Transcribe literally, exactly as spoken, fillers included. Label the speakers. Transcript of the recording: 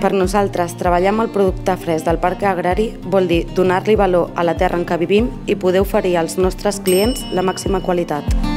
Speaker 1: Per nosaltres, treballar amb el producte fresc del parc agrari vol dir donar-li valor a la terra en què vivim i poder oferir als nostres clients la màxima qualitat.